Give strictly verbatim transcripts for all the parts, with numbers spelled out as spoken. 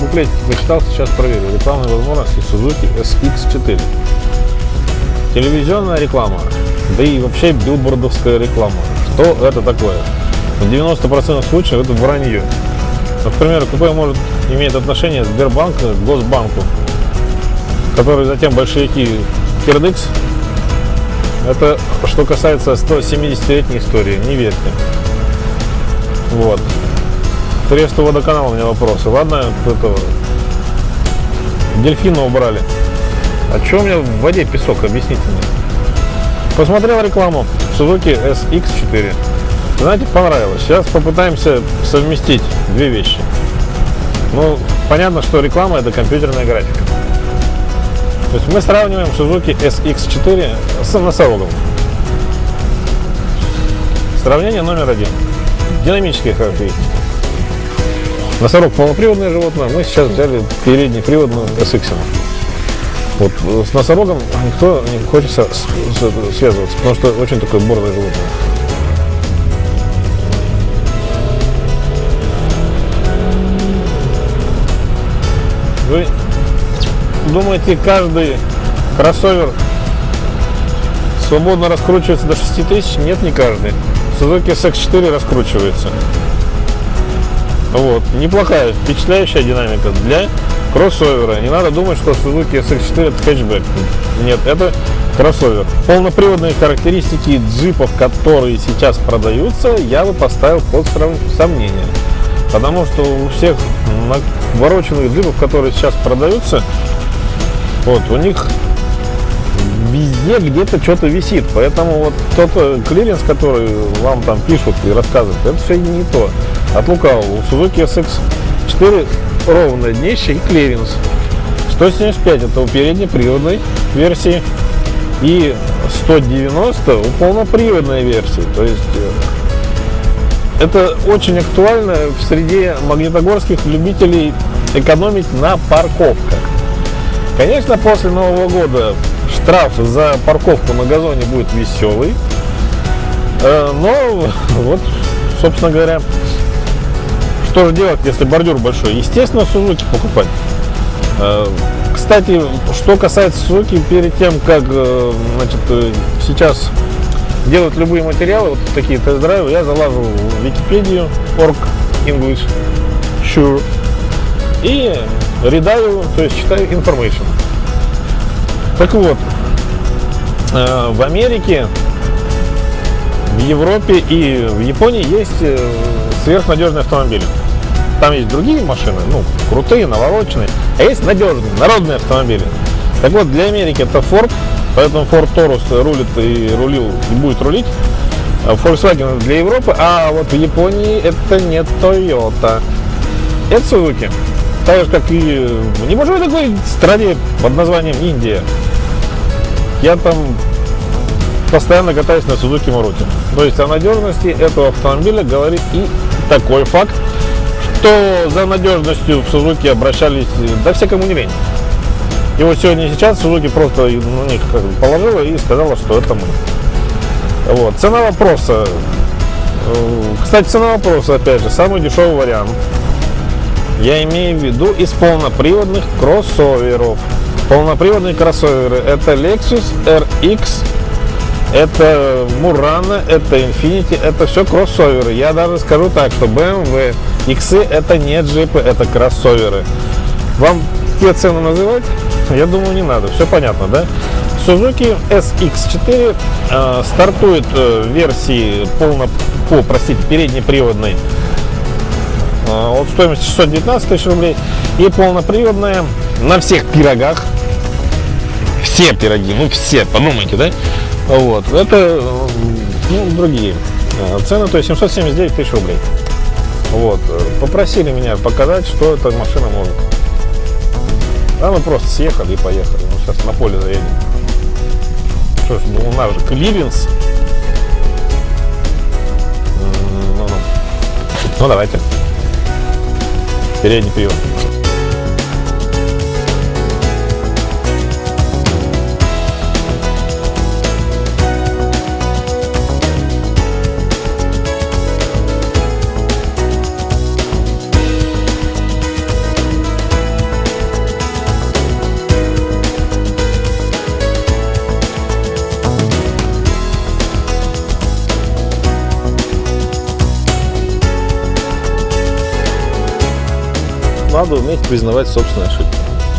буклете почитал, сейчас проверю. Рекламные возможности Suzuki эс икс четыре. Телевизионная реклама, да и вообще билбордовская реклама. Что это такое? В девяноста процентах случаев это вранье. Например, какое может иметь отношение Сбербанк к Госбанку, который затем большевики кирдыкс. Это что касается сто семидесятилетней истории, не верьте. Вот. Тресту водоканала у меня вопросы. Ладно, этого дельфина убрали. А что у меня в воде песок? Объясните мне. Посмотрел рекламу Suzuki эс икс четыре. Знаете, понравилось. Сейчас попытаемся совместить две вещи. Ну, понятно, что реклама — это компьютерная графика. То есть мы сравниваем Suzuki эс икс четыре с носорогом. Сравнение номер один. Динамические характеристики. Носорог — полноприводное животное. Мы сейчас взяли переднеприводную эс икс. Вот с носорогом никто не хочет связываться, потому что очень такое борзое животное. Вы думаете, каждый кроссовер свободно раскручивается до шести тысяч? Нет, не каждый. Suzuki эс икс четыре раскручивается. Вот. Неплохая, впечатляющая динамика для кроссовера. Не надо думать, что Suzuki эс икс четыре это хэтчбэк. Нет, это кроссовер. Полноприводные характеристики джипов, которые сейчас продаются, я бы поставил под сомнение. Потому что у всех навороченных джипов, которые сейчас продаются, вот, у них везде где-то что-то висит. Поэтому вот тот клиренс, который вам там пишут и рассказывают, это все не то. От лукавого. У Suzuki эс икс четыре ровное днище и клиренс. сто семьдесят пять это у переднеприводной версии и сто девяносто у полноприводной версии. То есть это очень актуально в среде магнитогорских любителей экономить на парковках. Конечно, после Нового года штраф за парковку на газоне будет веселый, но вот, собственно говоря, что же делать, если бордюр большой? Естественно, Suzuki покупать. Кстати, что касается Suzuki, перед тем, как, значит, сейчас делать любые материалы, вот такие тест-драйвы, я залажу в Википедию, org English, sure, и редаю, то есть читаю information. Так вот, в Америке, в Европе и в Японии есть сверхнадежные автомобили. Там есть другие машины, ну, крутые, навороченные, а есть надежные, народные автомобили. Так вот, для Америки это Ford, поэтому Ford Taurus рулит и рулил, и будет рулить. Volkswagen для Европы, а вот в Японии это не Toyota. Это Suzuki. Так же, как и в небольшой такой стране под названием Индия. Я там постоянно катаюсь на Suzuki Maruti. То есть о надежности этого автомобиля говорит и такой факт, что за надежностью в Suzuki обращались, да все, кому не лень. И вот сегодня и сейчас Suzuki просто на них как бы положила и сказала, что это мы. Вот. Цена вопроса. Кстати, цена вопроса, опять же, самый дешевый вариант. Я имею в виду из полноприводных кроссоверов. Полноприводные кроссоверы — это Lexus эр икс, это Murano, это Infiniti, это все кроссоверы. Я даже скажу так, что бэ эм вэ икс это не джипы, это кроссоверы. Вам те цены называть? Я думаю, не надо. Все понятно, да? Suzuki эс икс четыре э, стартует э, в версии полно, по, простите, переднеприводной э, от стоимости шестьсот девятнадцать тысяч рублей и полноприводная на всех пирогах. Все пироги, ну все, подумайте, да? Вот, это, ну, другие цены, то есть семьсот семьдесят девять тысяч рублей. Вот, попросили меня показать, что эта машина может. А мы просто съехали и поехали. Ну, сейчас на поле заедем. Что ж, ну, у нас же клиренс. Ну, ну. ну давайте. Передний привод. надо уметь признавать собственные ошибки.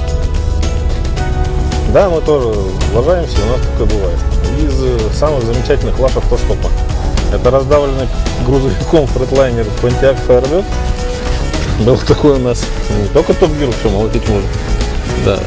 Да, мы тоже лажаемся, у нас такое бывает. Из самых замечательных лаж автостопа это раздавленный грузовиком фредлайнер Pontiac Firebird. Был такой у нас. Не только Top Gear, все, молотить можно. Да.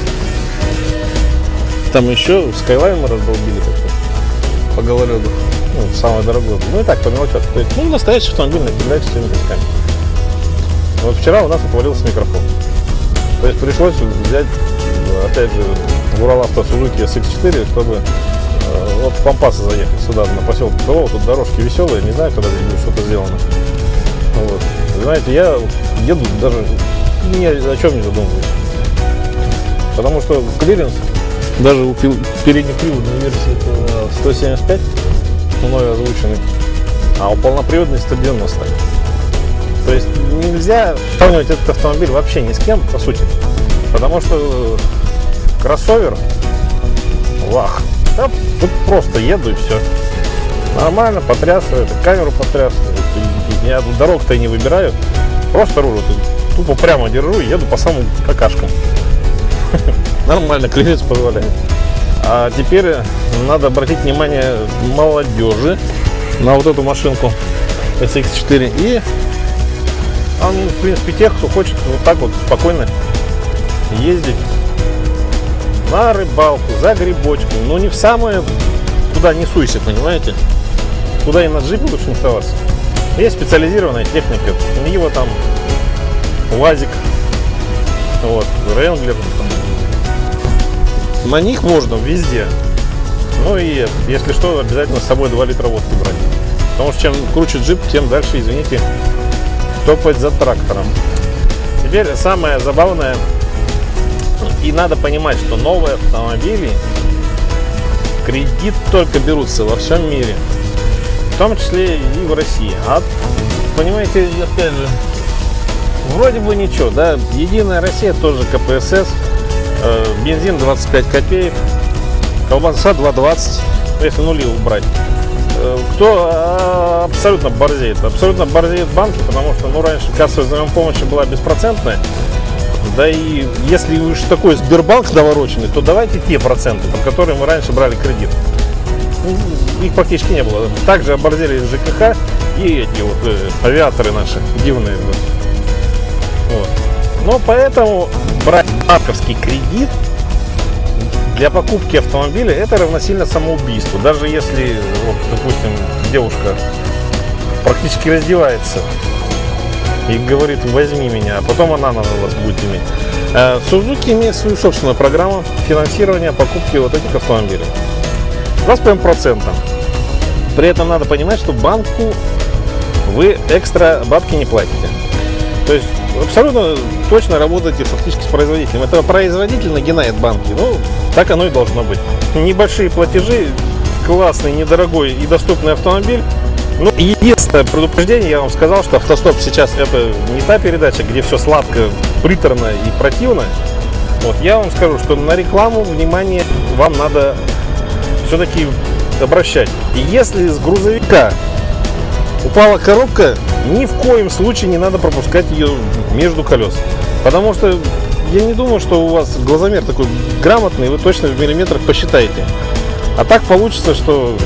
Там еще Skyline мы раздолбили как-то по гололеду. Ну, самое дорогое. Ну и так, по мелочам. То есть, ну, настоящий автомобиль на передаче с всеми косяками. Вот вчера у нас отвалился микрофон. То есть пришлось взять, опять же, в Уралавто Suzuki эс икс четыре, чтобы э, вот в Пампасы заехать сюда, на поселок Крылово. Тут дорожки веселые, не знаю, когда здесь будет что-то сделано. Вот. Знаете, я еду даже ни о чем не задумываюсь. Потому что клиренс даже у переднеприводной версии сто семьдесят пять, мной озвученный, а у полноприводной сто девяносто. То есть нельзя сравнивать этот автомобиль вообще ни с кем, по сути. Потому что кроссовер, вах, да, тут просто еду и все. Нормально, потрясывает, камеру потрясывает. Я дорог-то и не выбираю. Просто рулю, тупо прямо держу и еду по самым какашкам. Нормально, клиренс позволяет. А теперь надо обратить внимание молодежи на вот эту машинку эс икс четыре. И он, в принципе, тех, кто хочет вот так вот спокойно ездить на рыбалку, за грибочком. Но не в самое, куда не суйся, понимаете? Куда и на джипе лучше не соваться. Есть специализированная техника. У него там УАЗик, вот, Ренглер. На них можно везде. Ну и, если что, обязательно с собой два литра водки брать. Потому что чем круче джип, тем дальше, извините, топать за трактором. Теперь самое забавное, и надо понимать, что новые автомобили в кредит только берутся во всем мире, в том числе и в России. А понимаете, опять же, вроде бы ничего, да, Единая Россия тоже ка пэ эс эс, э, бензин двадцать пять копеек, колбаса два двадцать, если нули убрать. Кто абсолютно борзеет? Абсолютно борзеют банки, потому что, ну, раньше кассовая взаимопомощь была беспроцентная. Да и если уж такой Сбербанк навороченный, то давайте те проценты, под которые мы раньше брали кредит. Их практически не было. Также оборзели жэ ка ха и эти вот э, авиаторы наши дивные. Вот. Но поэтому брать банковский кредит для покупки автомобиля это равносильно самоубийству. Даже если, вот, допустим, девушка практически раздевается и говорит: возьми меня, а потом она на вас будет иметь. Suzuki имеет свою собственную программу финансирования покупки вот этих автомобилей. двадцать пять процентов. При этом надо понимать, что банку вы экстра бабки не платите. То есть абсолютно точно работаете фактически с производителем. Это производитель нагинает банки. Ну, так оно и должно быть. Небольшие платежи, классный, недорогой и доступный автомобиль. Ну, единственное предупреждение, я вам сказал, что автостоп сейчас это не та передача, где все сладко, приторно и противно. Вот, я вам скажу, что на рекламу внимание вам надо все-таки обращать. И если с грузовика упала коробка, ни в коем случае не надо пропускать ее между колес. Потому что я не думаю, что у вас глазомер такой грамотный, вы точно в миллиметрах посчитаете. А так получится, что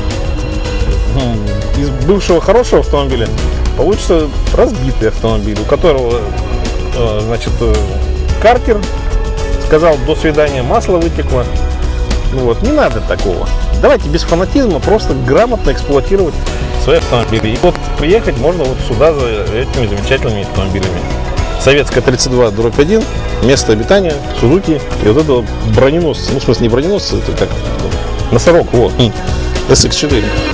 из бывшего хорошего автомобиля получится разбитый автомобиль, у которого, значит, картер сказал до свидания, масло вытекло. Ну вот, не надо такого. Давайте без фанатизма просто грамотно эксплуатировать свои автомобили. И вот приехать можно вот сюда за этими замечательными автомобилями. Советская тридцать два дробь один, место обитания, Suzuki и вот этого броненосца. Ну, в смысле, не броненосца, это как носорог, вот, эс икс четыре.